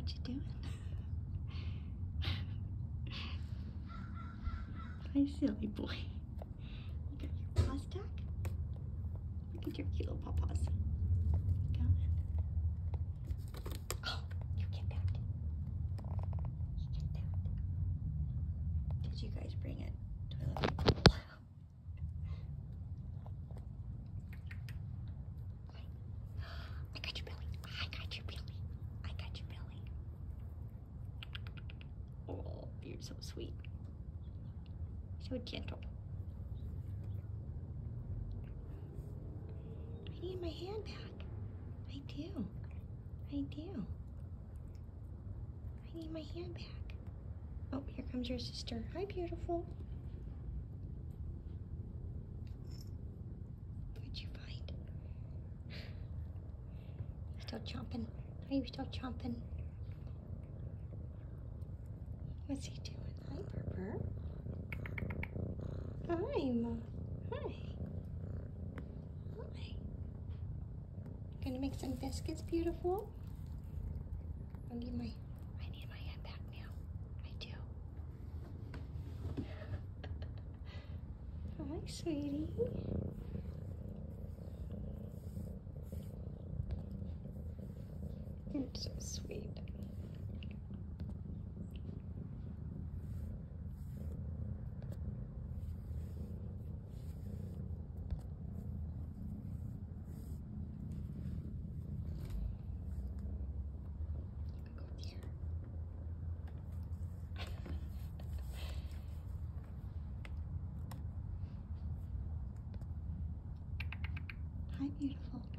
What you doing? Hi, silly boy. You got your paws stuck? Look at your cute little paws. Going. Oh, you get that. You get that. Did you guys bring it? Toilet paper? I got your belly. I got your belly. I got your belly. Oh, you're so sweet. So gentle. I need my hand back. I do. I do. I need my hand back. Oh, here comes your sister. Hi, beautiful. What'd you find? Still chomping. Are you still chomping? What's he doing? Hi, Burr. Hi, Mom. Hi. Hi. Gonna make some biscuits, beautiful? I need my hand back now. I do. Hi, sweetie. You're so sweet. Hi, beautiful.